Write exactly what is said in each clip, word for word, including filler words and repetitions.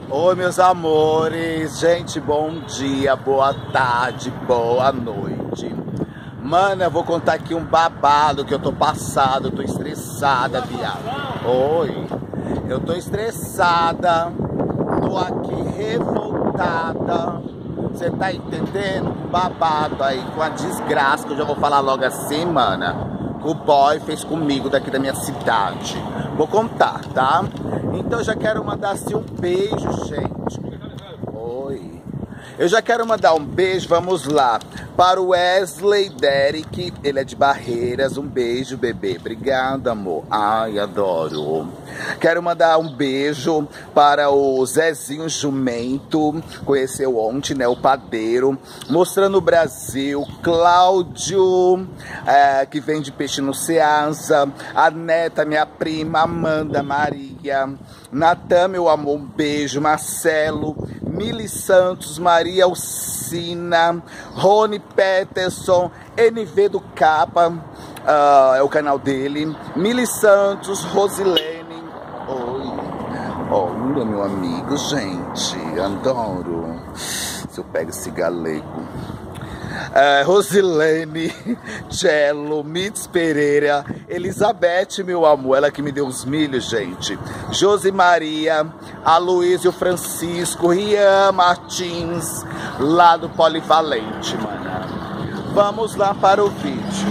Oi, meus amores, gente, bom dia, boa tarde, boa noite. Mano, eu vou contar aqui um babado que eu tô passado, eu tô estressada, viado. Oi, eu tô estressada, tô aqui revoltada. Você tá entendendo? Um babado aí com a desgraça, que eu já vou falar logo assim, mana, que o boy fez comigo daqui da minha cidade. Vou contar, tá? Então eu já quero mandar assim um beijo, gente. Oi. Eu já quero mandar um beijo, vamos lá, para o Wesley Derek, ele é de Barreiras. Um beijo, bebê. Obrigada, amor. Ai, adoro. Quero mandar um beijo para o Zezinho Jumento, conheceu ontem, né, o padeiro, mostrando o Brasil. Cláudio, é, que vende peixe no Ceasa. A neta, minha prima, Amanda Maria. Natan, meu amor, um beijo. Marcelo, Mili Santos, Maria Alcina, Rony Peterson, N V do Capa, uh, é o canal dele. Mili Santos, Rosilene. Oi. Olha, meu amigo, gente, adoro. Se eu pego esse galego. É, Rosilene, Cello, Mitz Pereira, Elizabeth, meu amor, ela que me deu os milhos, gente. Josi Maria, Aloysio Francisco, Rian Martins, lá do Polivalente, mana. Vamos lá para o vídeo.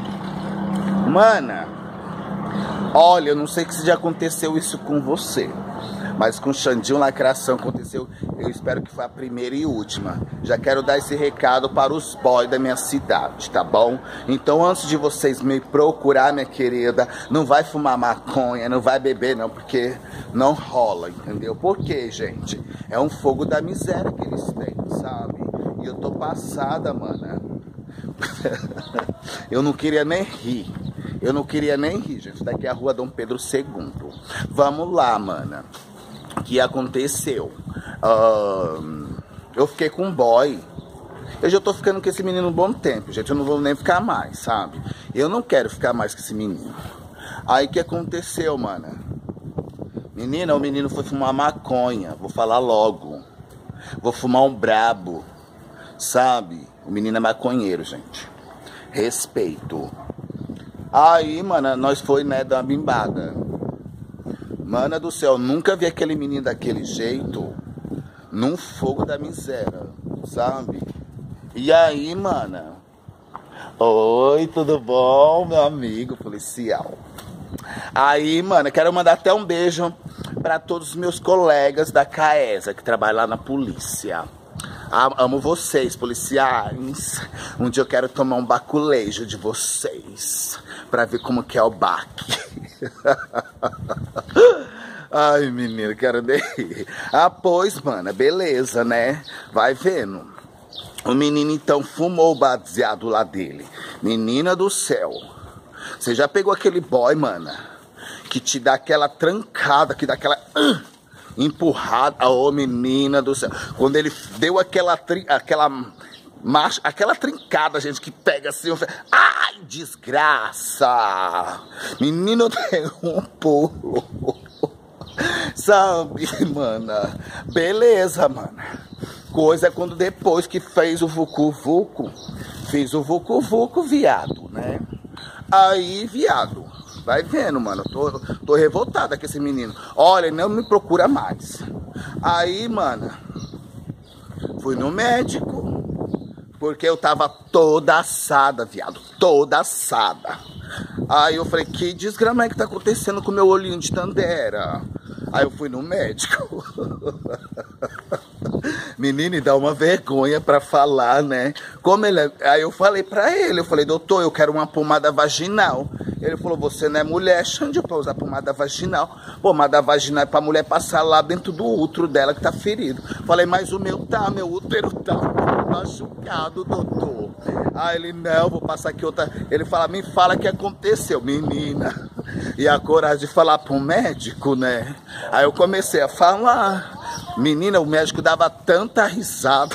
Mana, olha, eu não sei se já aconteceu isso com você, mas com o Xandinho Lacração aconteceu. Eu espero que foi a primeira e última. Já quero dar esse recado para os boys da minha cidade, tá bom? Então, antes de vocês me procurar, minha querida, não vai fumar maconha, não vai beber não, porque não rola, entendeu? Por quê, gente? É um fogo da miséria que eles têm, sabe? E eu tô passada, mana. Eu não queria nem rir. Eu não queria nem rir, gente. Daqui é a rua Dom Pedro segundo. Vamos lá, mana. O que aconteceu? Uh, eu fiquei com um boy. Eu já tô ficando com esse menino um bom tempo, gente. Eu não vou nem ficar mais, sabe? Eu não quero ficar mais com esse menino. Aí o que aconteceu, mana? Menina, o menino foi fumar maconha. Vou falar logo. Vou fumar um brabo, sabe? O menino é maconheiro, gente. Respeito. Aí, mana, nós foi, né, dar uma bimbada. Mana do céu, nunca vi aquele menino daquele jeito, num fogo da miséria, sabe? E aí, mana? Oi, tudo bom, meu amigo policial? Aí, mana, quero mandar até um beijo para todos os meus colegas da CAESA, que trabalham lá na polícia. Amo vocês, policiais. Um dia eu quero tomar um baculejo de vocês, pra ver como que é o baque. Ai, menino, quero nem rir. Ah, pois, mana, beleza, né? Vai vendo. O menino, então, fumou o baseado lá dele. Menina do céu. Você já pegou aquele boy, mana, que te dá aquela trancada, que dá aquela... Uh, empurrada, ô oh, menina do céu. Quando ele deu aquela tri, aquela marcha, aquela trincada, gente, que pega assim, ai, desgraça. Menino tem um pulo. Sabe, mana? Beleza, mana. Coisa é quando depois que fez o vucu vucu, fez o vucu vucu, viado, né? Aí, viado, vai vendo, mano, tô, tô revoltada com esse menino. Olha, não me procura mais. Aí, mano, fui no médico, porque eu tava toda assada, viado, toda assada. Aí eu falei, que desgrama é que tá acontecendo com o meu olhinho de Tandera? Aí eu fui no médico. Menino, dá uma vergonha pra falar, né? Como ele é... Aí eu falei pra ele, eu falei, doutor, eu quero uma pomada vaginal. Ele falou, você não é mulher, Xande, pra usar pomada vaginal. Pomada vaginal é pra mulher passar lá dentro do útero dela que tá ferido. Falei, mas o meu tá, meu útero tá machucado, doutor. Aí ele, não, vou passar aqui outra. Ele fala, me fala o que aconteceu, menina. E a coragem de falar pro médico, né? Aí eu comecei a falar. Menina, o médico dava tanta risada.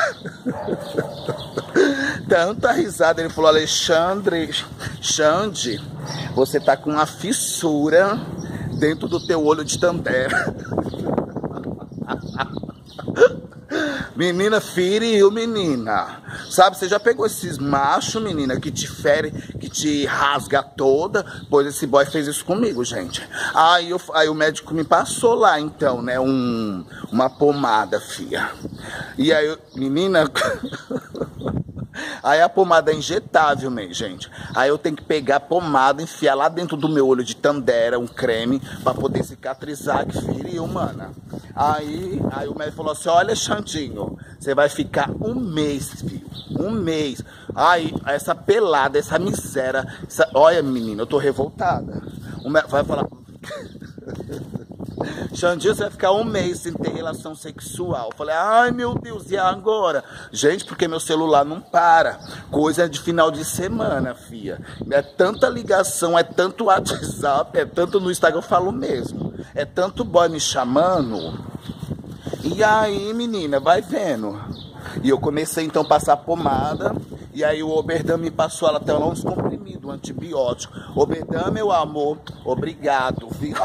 Tanta risada. Ele falou, Alexandre, Xande, você tá com uma fissura dentro do teu olho de Tandera. Menina, feriu, menina. Sabe, você já pegou esses machos, menina, que te fere, que te rasga toda? Pois esse boy fez isso comigo, gente. Aí, eu, aí o médico me passou lá, então, né, um, uma pomada, fia. E aí, eu, menina... Aí a pomada é injetável, né, gente? Aí eu tenho que pegar a pomada, enfiar lá dentro do meu olho de Tandera, um creme, pra poder cicatrizar, que feriu, mana. Aí, aí o médico falou assim, olha, Xandinho, você vai ficar um mês, filho, um mês. Aí, essa pelada, essa miséria, essa... olha, menina, eu tô revoltada. O médico vai falar... Xandinho, você vai ficar um mês sem ter relação sexual. Eu falei, ai meu Deus, e agora? Gente, porque meu celular não para. Coisa de final de semana, fia. É tanta ligação, é tanto WhatsApp, é tanto no Instagram, eu falo mesmo. É tanto boy me chamando. E aí, menina, vai vendo. E eu comecei então a passar pomada. E aí o Oberdan me passou ela até uns comprimidos, um antibiótico. Oberdan, meu amor, obrigado, viu?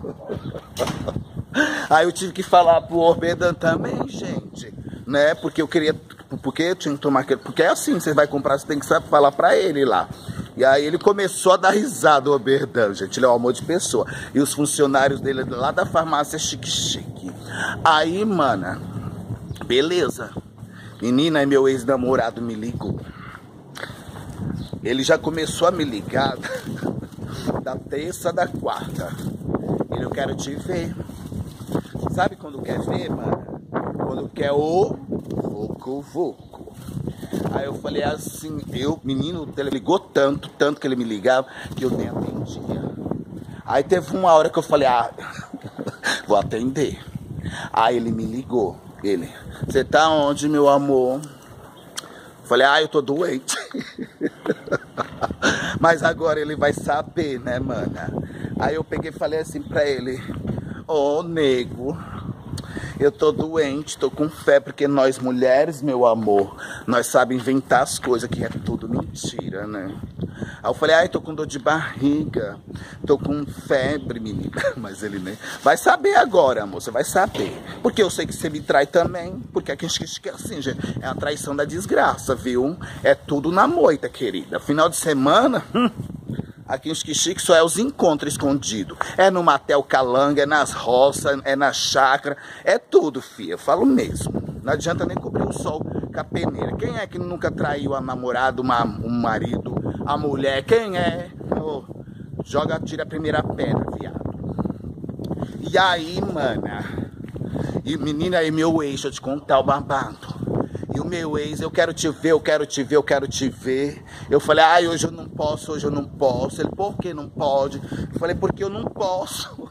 Aí eu tive que falar pro Oberdan também, gente, né? Porque eu queria, porque eu tinha que tomar aquele, porque é assim, você vai comprar, você tem que saber falar pra ele lá. E aí ele começou a dar risada, o Oberdan, gente, ele é um amor de pessoa. E os funcionários dele lá da farmácia chique-chique. Aí, mana, beleza. Menina, aí meu ex-namorado me ligou. Ele já começou a me ligar da terça, da quarta. Ele, eu quero te ver. Sabe quando quer ver, mano? Quando quer o voco, voco. Aí eu falei assim, eu, menino, ele ligou tanto, tanto que ele me ligava, que eu nem atendia. Aí teve uma hora que eu falei, ah, vou atender. Aí ele me ligou, ele, você tá onde, meu amor? Falei, ah, eu tô doente. Mas agora ele vai saber, né, mana? Aí eu peguei e falei assim pra ele, ô, oh, nego, eu tô doente, tô com fé, porque nós mulheres, meu amor, nós sabemos inventar as coisas, que é tudo mentira, né? Aí eu falei, ai, tô com dor de barriga, tô com febre, menina. Mas ele nem... vai saber agora, amor, você vai saber. Porque eu sei que você me trai também, porque aqui a gente é assim, gente, é a traição da desgraça, viu? É tudo na moita, querida. Final de semana, hum, aqui em Chique só é os encontros escondidos. É no Matel Calanga, é nas roças, é na chácara, é tudo, filha, eu falo mesmo. Não adianta nem cobrir o sol com a peneira. Quem é que nunca traiu a namorada, uma, um marido, a mulher? Quem é? Oh, joga, tira a primeira pedra, viado. E aí, mana, e menina, aí meu ex, deixa eu te contar o babado. E o meu ex, eu quero te ver, eu quero te ver, eu quero te ver. Eu falei, ai, hoje eu não posso, hoje eu não posso. Ele, por que não pode? Eu falei, porque eu não posso.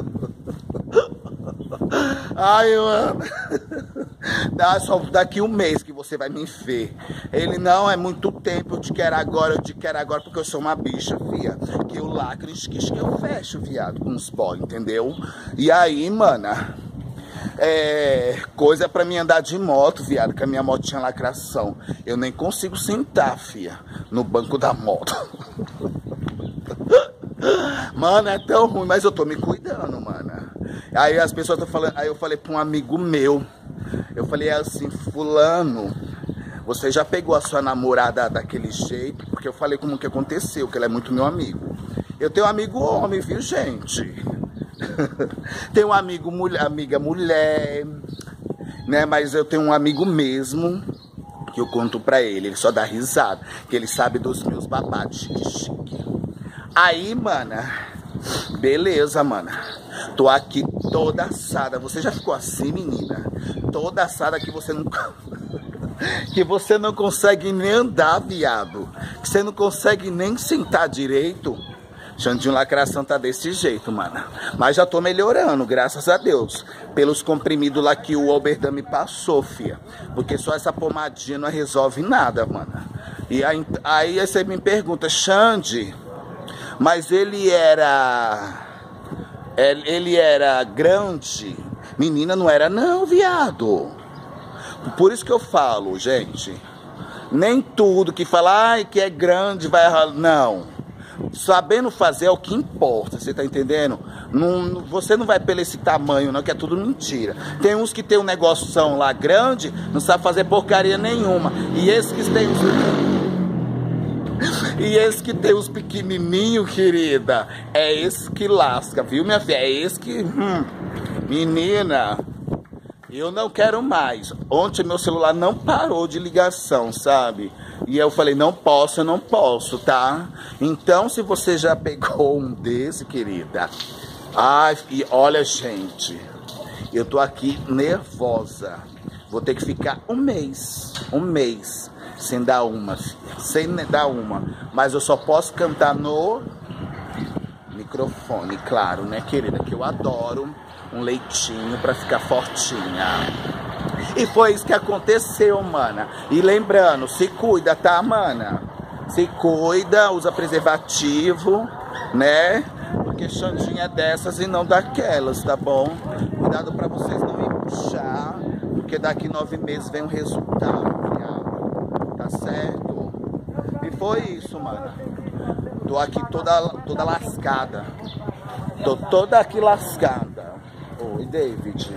Ai, eu amo. Dá só daqui um mês que você vai me ver. Ele, não, é muito tempo, eu te quero agora, eu te quero agora, porque eu sou uma bicha, fia. Que eu lacro, esquicho, que eu fecho, viado, com os boy, entendeu? E aí, mana, é coisa pra mim andar de moto, viado, que a minha moto tinha lacração. Eu nem consigo sentar, fia, no banco da moto. Mano, é tão ruim, mas eu tô me cuidando, mano. Aí as pessoas estão falando, aí eu falei pra um amigo meu, eu falei assim, fulano, você já pegou a sua namorada daquele jeito? Porque eu falei como que aconteceu, que ele é muito meu amigo. Eu tenho um amigo homem, viu, gente? Tenho um amigo mulher, amiga mulher, né? Mas eu tenho um amigo mesmo, que eu conto pra ele, ele só dá risada, que ele sabe dos meus babados, chique, chique. Aí, mana, beleza, mana. Tô aqui toda assada. Você já ficou assim, menina? Toda assada que você não... que você não consegue nem andar, viado. Que você não consegue nem sentar direito. Xandinho Lacração tá desse jeito, mano. Mas já tô melhorando, graças a Deus. Pelos comprimidos lá que o Oberdan me passou, fia. Porque só essa pomadinha não resolve nada, mano. E aí, aí você me pergunta, Xande, mas ele era... ele era grande? Menina, não era não, viado. Por isso que eu falo, gente, nem tudo que fala, ai, que é grande vai errar. Não. Sabendo fazer é o que importa, você tá entendendo? Não, você não vai pelo esse tamanho, não, que é tudo mentira. Tem uns que tem um negoção lá grande, não sabe fazer porcaria nenhuma. E esses que tem uns... E esse que tem os pequenininhos, querida, é esse que lasca, viu, minha filha? É esse que... Hum, menina, eu não quero mais. Ontem meu celular não parou de ligação, sabe? E eu falei, não posso, eu não posso, tá? Então, se você já pegou um desse, querida... Ai, e olha, gente, eu tô aqui nervosa. Vou ter que ficar um mês, um mês, sem dar uma, filha, sem dar uma. Mas eu só posso cantar no microfone, claro, né, querida? Que eu adoro um leitinho pra ficar fortinha. E foi isso que aconteceu, mana. E lembrando, se cuida, tá, mana? Se cuida, usa preservativo, né? Porque Xandinha é dessas e não daquelas, tá bom? Cuidado pra vocês não empuxar, porque daqui nove meses vem um resultado, viado. Tá certo? E foi isso, mano. Tô aqui toda, toda lascada. Tô toda aqui lascada. Oi, David.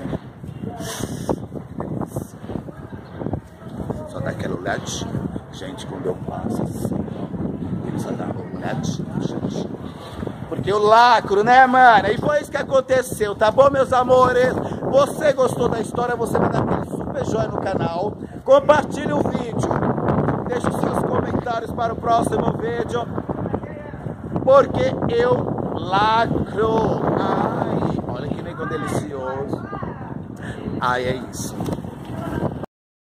Só dá aquela olhadinha. Gente, quando eu passo assim, ele só dá uma olhadinha, gente. Porque eu lacro, né, mano? E foi isso que aconteceu, tá bom, meus amores? Você gostou da história, você vai dar aquele super joinha no canal. Compartilhe o vídeo. Deixe os seus comentários para o próximo vídeo. Porque eu lacro. Ai, olha que negócio delicioso. Ai, é isso.